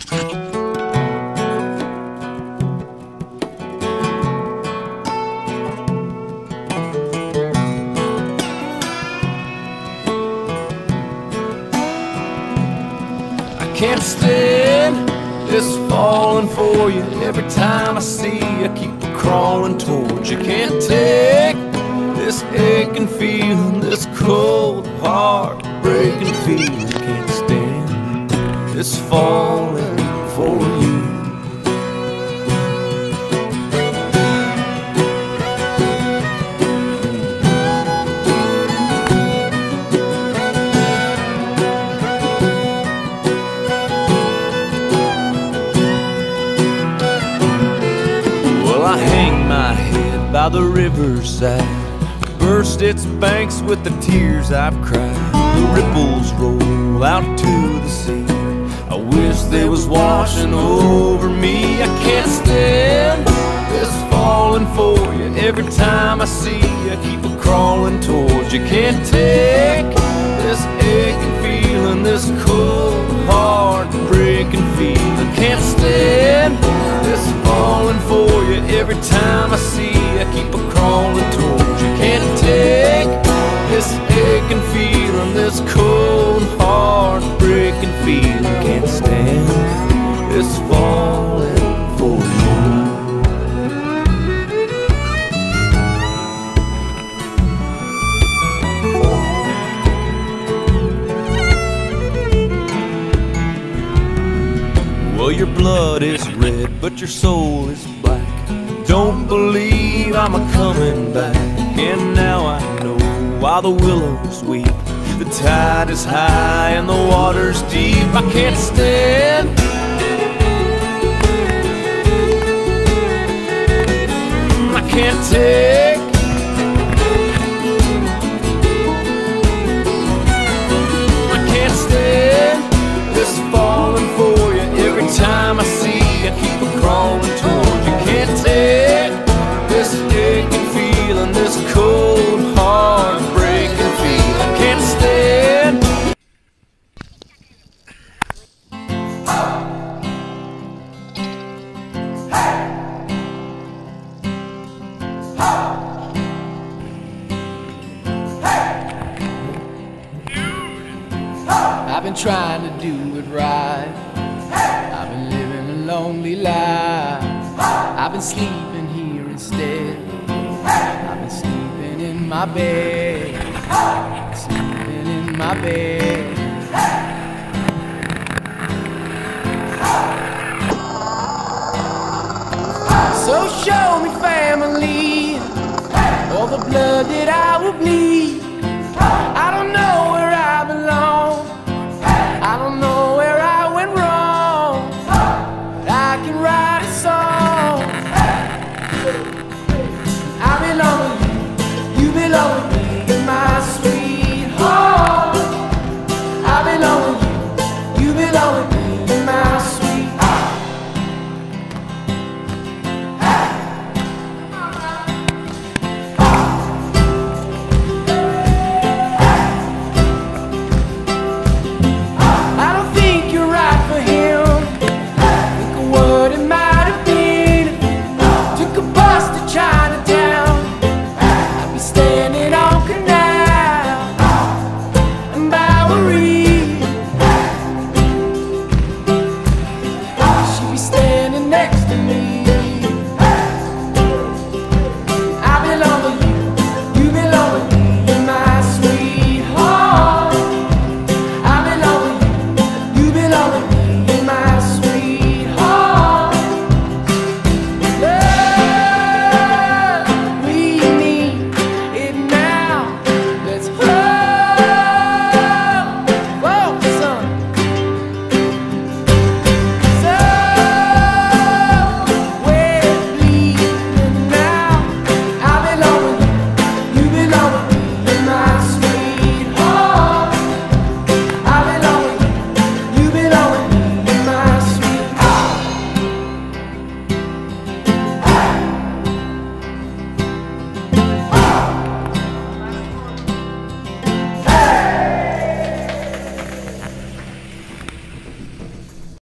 Can't stand this falling for you. Every time I see you, I keep crawling towards you. Can't take this aching feeling, this cold, heart-breaking feeling. Can't stand this falling for you. I hang my head by the riverside, burst its banks with the tears I've cried. The ripples roll out to the sea. I wish they was washing over me. I can't stand this falling for you. Every time I see you, I keep crawling towards you. Can't take this aching feeling, this cold, heart-breaking feeling. Can't stand this falling for you. Every time I see you, I keep crawling towards you. Can't take this aching feeling, this cold, heart-breaking feeling. Can't stand this falling for you. Well, your blood is red, but your soul is black. Don't believe I'm a-coming back. And now I know why the willows weep. The tide is high and the water's deep. I can't stand I can't take I can't stand this falling for you. Every time I see you, I keep crawling towards you. Can't take this aching feeling, this cold, heart-breaking feeling. Can't stand. I've been trying to do it right. I've been living a lonely life. I've been sleeping here instead. I've been sleeping in my bed. Sleeping in my bed. So show me family, all the blood that I will bleed. I don't know where I belong. I don't know where I went wrong. But I can write a song. I belong with you, you belong with me, you're my sweetheart. I belong with you, you belong with me, you're my sweetheart. Next